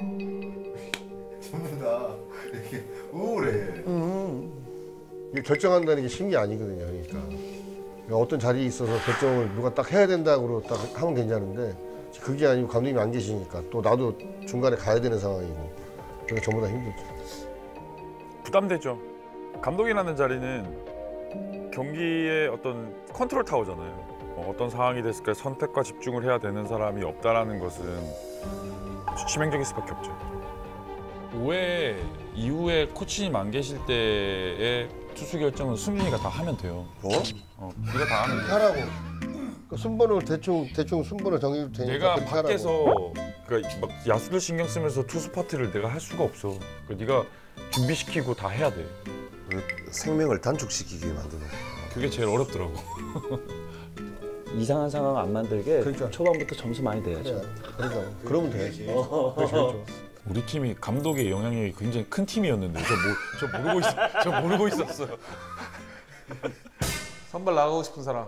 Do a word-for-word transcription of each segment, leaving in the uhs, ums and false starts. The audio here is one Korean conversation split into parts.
전부 다 이렇게 우울해. 음. 이게 결정한다는 게 쉬운 게 아니거든요. 그러니까. 그러니까 어떤 자리에 있어서 결정을 누가 딱 해야 된다고 딱 하면 괜찮은데 그게 아니고 감독님이 안 계시니까 또 나도 중간에 가야 되는 상황이고 그래서 전부 다 힘들죠. 부담되죠. 감독이라는 자리는 경기의 어떤 컨트롤 타워잖아요. 뭐 어떤 상황이 됐을 때 선택과 집중을 해야 되는 사람이 없다라는 것은 치명적일 수밖에 없죠. 오 회 이후에 코치님 안 계실 때의 투수 결정은 승준이가 다 하면 돼요. 뭐? 어, 네가 다 하면 돼. 하라고. 그 순번을 대충 대충 순번을 정해도 되니까. 내가 그렇게 밖에서 하라고. 그러니까 막 야수들 신경 쓰면서 투수 파트를 내가 할 수가 없어. 그러니까 네가 준비시키고 다 해야 돼. 생명을 단축시키게 만드는. 그게 제일 어렵더라고. 이상한 상황 안 만들게 그러니까. 초반부터 점수 많이 내야죠. 그래. 그러니까 그러면 돼. 어, 그렇죠. 우리 팀이 감독의 영향력이 굉장히 큰 팀이었는데 저, 모, 저 모르고 있, 저 모르고 있었어요. 선발 나가고 싶은 사람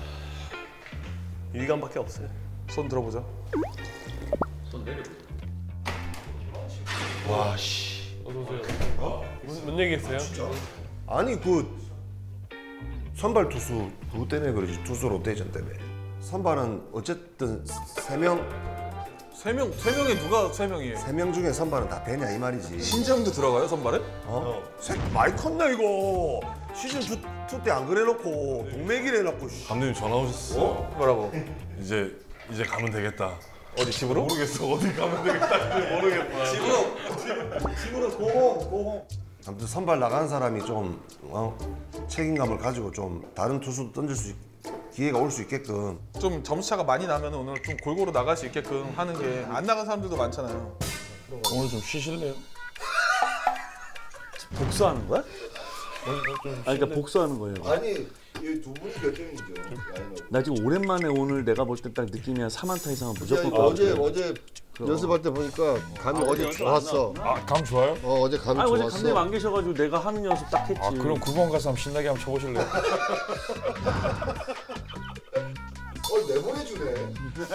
유희관밖에 없어요. 손 들어보자. 와 씨. 어서 오세요. 어? 뭔 얘기했어요? 아니 그 선발 투수 그거 때문에 그러지. 투수 로테이션 때문에. 선발은 어쨌든 세 명, 세 명, 세 명에 누가 세 명이에요? 세 명 중에 선발은 다 되냐 이 말이지. 신재영도 들어가요 선발에? 어? 새 많이 컸나 이거. 시즌 투 때 안 그래놓고 동맥이래 해놓고. 감독님 전화 오셨어. 어? 뭐라고? 이제 이제 가면 되겠다. 어디 집으로? 모르겠어. 어디 가면 되겠다. 모르겠다. 집으로. 집으로 고홍 고홍. 아무튼 선발 나간 사람이 좀 어, 책임감을 가지고 좀 다른 투수도 던질 수 있, 기회가 올 수 있게끔. 좀 점수차가 많이 나면 오늘 좀 골고루 나갈 수 있게끔 하는 게 안 나간 사람들도 많잖아요. 오늘 좀 쉬실래요? 복수하는 거야? 아니 그러니까 복수하는 거예요. 아니 이 두 분이 결정이죠. 나 지금 오랜만에 오늘 내가 볼 때 딱 느낌이 한 삼 안타 이상은 무조건 것 어제 같아. 어제 연습할 때 보니까 감이 아, 어제 연습 좋았어. 아, 감 좋아요? 어 어제 감이 아니 어제 좋았어. 감독님 안 계셔가지고 내가 하는 연습 딱 했지. 아, 그럼 구 번 가서 한번 신나게 한번 쳐보실래요? 어 내보내주네.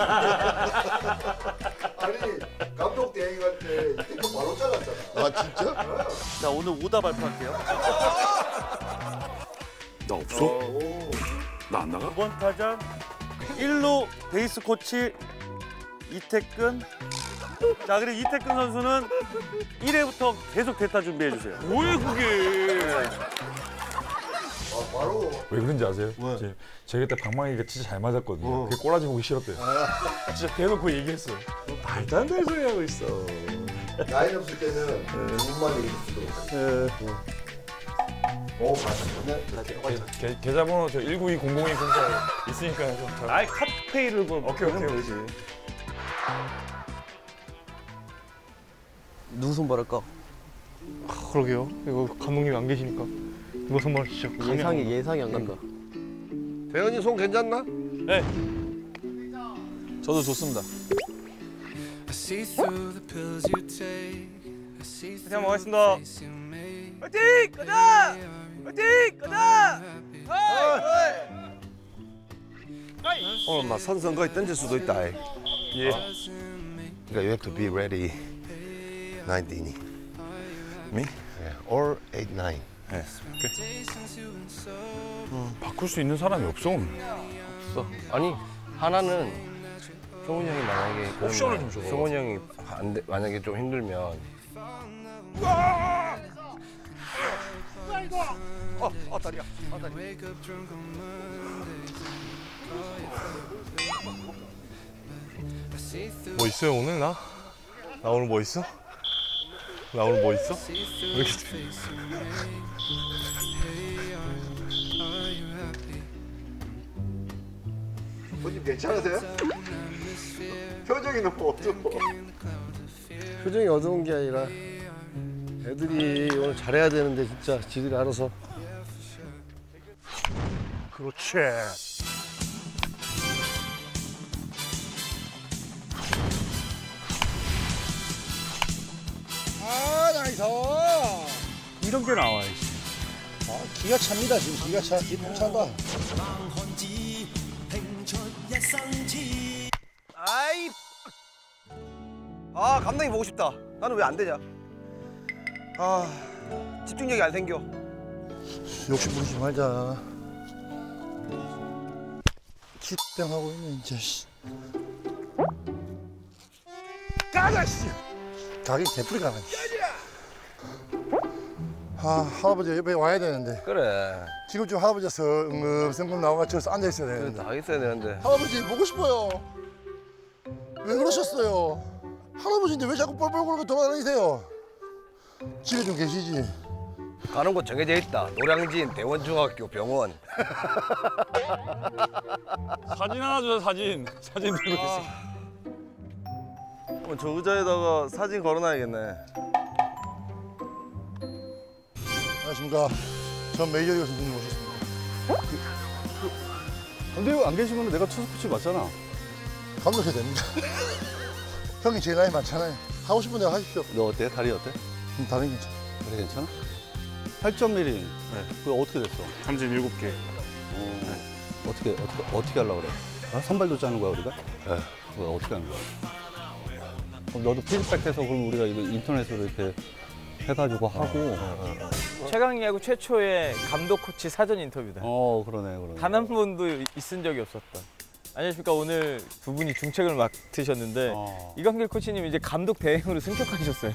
아니 감독 대행 할때 이거 바로 잘랐잖아. 아 진짜? 자 오늘 오다 발표할게요. 나 없어? 나 안 나가? 두 번 타자 일 루 베이스 코치 이태근. 자 그리고 이태근 선수는 일 회부터 계속 대타 준비해 주세요. 뭐야 그게? 아 바로. 왜 그런지 아세요? 왜? 제, 제가 그때 방망이가 진짜 잘 맞았거든요. 어. 그게 꼬라지 보기 싫었대요. 진짜 대놓고 얘기했어요. 말도 안 되는 소리 하고 있어. 라인 없을 때는 두 분만 이길 수도 있어. 오 맞아. 계, 계좌번호 저 일구이 공공이 공사 있으니까 좀 잘. 아이 카드페이를 뭐 오케이 오케이. 되지. 누구 선발할까? 아, 그러게요. 이거 감독님이 안 계시니까 누가 선발 진짜 감이 예상이 안 나. 예상이 안 간다. 대현이 손 괜찮나? 네. 저도 좋습니다. 그냥 먹겠습니다. 화이팅! 가자! 화이팅! 가자! 오늘 막 선선 거의 던질 수도 있다. 예. 그러니까 you have to be ready. ninth inning. Me? Yeah, or eight, nine. 네. 바꿀 수 있는 사람이 없어. 없어. 아니 하나는 성훈이 형이 만약에 옵션을 좀 줘. 성훈이 형이 안 돼, 만약에 좀 힘들면 어, 어 다리야. 어 다리. 뭐 있어요 오늘 나? 나 오늘 뭐 있어? 나 오늘 뭐 있어? 왜 이렇게 본인 괜찮으세요? 표정이 너무 어두워. 표정이 어두운 게 아니라 애들이 오늘 잘해야 되는데 진짜 지들이 알아서. 그렇지. 아 나이스. 이런 게 나와야지. 아 기가 찹니다 지금 기가 차. 기가 찬다. 아이. 아 아 감독이 보고 싶다. 나는 왜 안 되냐? 아 집중력이 안 생겨. 욕심 부리지 말자. 기땡하고 있네 이제. 가자 씨. 가기 개뿔이 가나. 아 할아버지 옆에 와야 되는데. 그래. 지금쯤 할아버지가 성금성금 나와가 저기서 앉아 있어야 되는데. 다 있어야 되는데. 할아버지 보고 싶어요. 왜 그러셨어요? 할아버지인데 왜 자꾸 뻘뻘 굴고 돌아다니세요? 집에 좀 계시지. 가는 곳 정해져 있다. 노량진 대원중학교 병원. 사진 하나 주세요. 사진. 사진 들고 있어. 어, 저 의자에다가 사진 걸어놔야겠네. 안녕하십니까. 전 메이저리그 선수님 모셨습니다. 감독님 안 계시면 내가 투수 코치 맞잖아. 감독해야 됩니다. 형이 제 나이 많잖아요. 하고 싶은 대로 하십시오. 너 어때? 다리 어때? 음, 다른 괜찮아. 다리 괜찮아? 팔 점 일 인. 네. 그거 어떻게 됐어? 삼십칠 개. 어, 어떻게 어떻게 어떻게 하려고 그래? 어? 선발도 짜는 거야 우리가? 네. 그거 어떻게 하는 거야? 그럼 너도 피드백해서 그럼 우리가 이거 인터넷으로 이렇게 해가지고 하고. 최강 야구 최초의 감독 코치 사전 인터뷰다. 어 그러네 그러네. 단 한 번도 있은 적이 없었던. 안녕하십니까. 오늘 두 분이 중책을 맡으셨는데 어. 이광길 코치님 이제 감독 대행으로 승격하셨어요?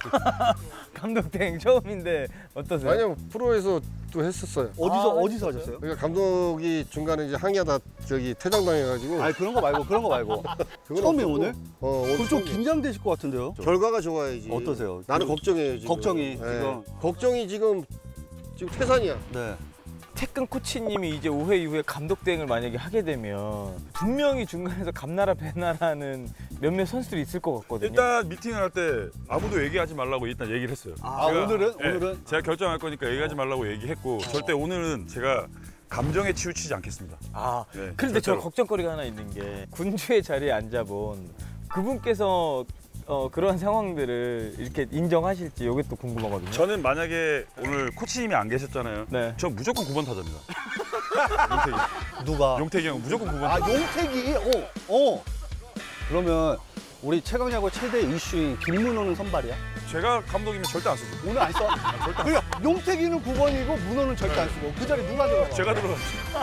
감독 대행 처음인데 어떠세요? 아니요, 프로에서 또 했었어요. 어디서 아, 어디서 하셨어요? 그러니까 감독이 중간에 이제 항의하다 저기 퇴장당해가지고. 아니 그런 거 말고 그런 거 말고. 그건 처음에 없었고. 오늘? 어, 오늘 그럼 좀 처음이에요. 긴장되실 것 같은데요? 결과가 좋아야지. 어떠세요? 나는 걱정해요 지금. 걱정이 네. 지금. 걱정이 지금 지금 태산이야. 네. 태근 코치님이 이제 오 회 이후에 감독 대행을 만약에 하게 되면 분명히 중간에서 감나라 배나라는 몇몇 선수들이 있을 것 같거든요. 일단 미팅을 할 때 아무도 얘기하지 말라고 일단 얘기를 했어요. 아 제가, 오늘은 예, 오늘은 제가 결정할 거니까 얘기하지 말라고 얘기했고 절대 오늘은 제가 감정에 치우치지 않겠습니다. 아, 네, 그런데 저 절대로. 걱정거리가 하나 있는 게 군주의 자리에 앉아본 그분께서 어, 그런 상황들을 이렇게 인정하실지 이게 또 궁금하거든요. 저는 만약에 오늘 코치님이 안 계셨잖아요. 네. 저 무조건 구 번 타자입니다. 용택이. 누가? 용택이 형 무조건 구 번 아 타자. 용택이? 어, 어. 그러면 우리 최강야구 최대 이슈인 김문호는 선발이야? 제가 감독이면 절대 안 쓰죠. 오늘 안 써? 아, 절대 안 그러니까 용택이는 구 번이고 문호는 절대 안 쓰고 그 자리 누가 들어가? 제가 들어갔죠.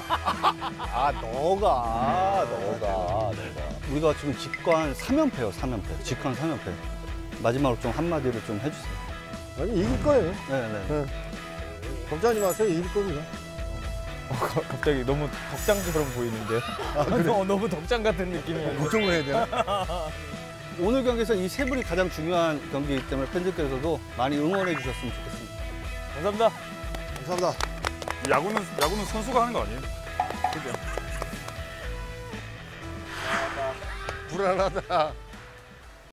아 너가 너가 너가 우리가 지금 직관 삼 연패요 삼 연패 직관 삼 연패 마지막으로 좀 한마디를 좀 해주세요. 아니 이길 거예요. 네네. 네. 걱정하지 마세요. 이길 겁니다. 어, 갑자기 너무 덕장처럼 보이는데. 아, 그래? 어, 너무 덕장 같은 느낌이야. 걱정을 해야 되나? 오늘 경기에서 이 세 분이 가장 중요한 경기이기 때문에 팬들께서도 많이 응원해 주셨으면 좋겠습니다. 감사합니다. 감사합니다. 야구는 야구는 선수가 하는 거 아니에요? 불안하다.